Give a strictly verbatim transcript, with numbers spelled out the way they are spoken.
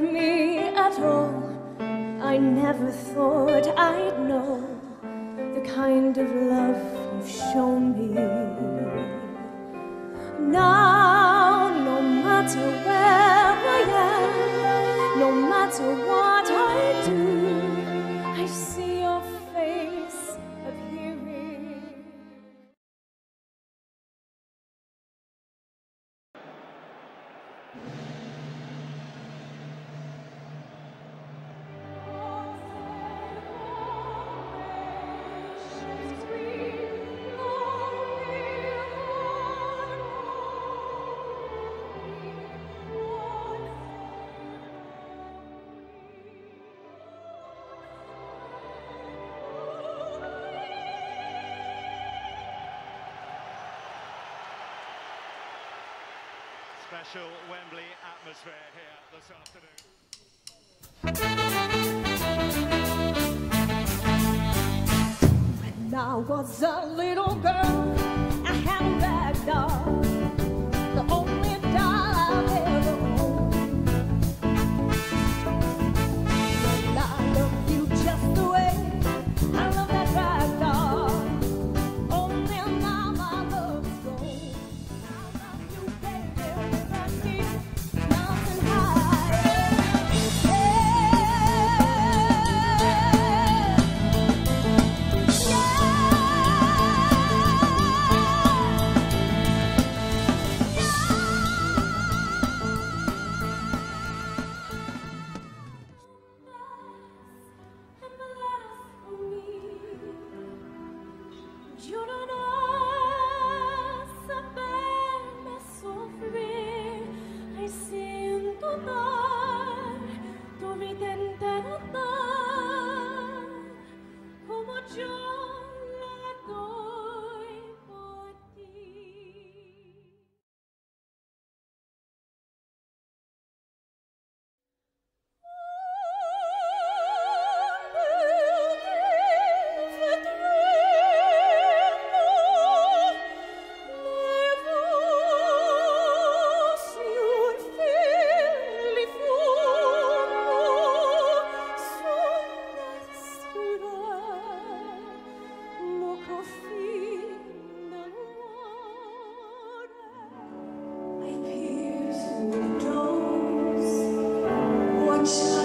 me at all. I never thought I'd know the kind of love you've shown me. Now, no matter where I am, no matter what I do, I see your face appearing. Special Wembley atmosphere here this afternoon. When I was a little girl, I had a rag doll, the only doll I've ever owned. Well, I love you just the way I love that rag doll. Only now my love is gone. I love you, baby, with a deep mountain high. Watch